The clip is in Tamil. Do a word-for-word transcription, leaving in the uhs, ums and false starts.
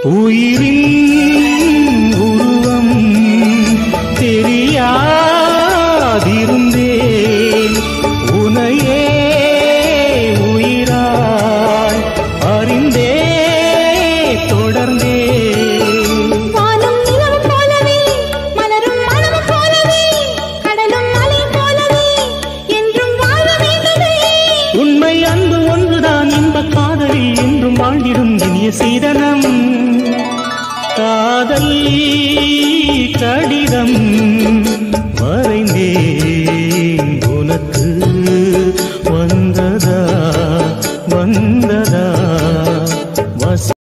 உயிரின் உருவம் தெரியாதிருந்தேன் உனையே உயிராய் அறிந்தே தொடர்ந்தே வானம் நிலவு போலவே மலரும் மனம் போலவே கடலும் மலை போலவே என்றும் வாழ வேண்டுமே உண்மை அன்பு ஒன்றுதான் இன்ப காதலில் என்றும் வாழ்ந்திடும் இனிய சீதனம் காதல் கடிதம் வரைந்தேன்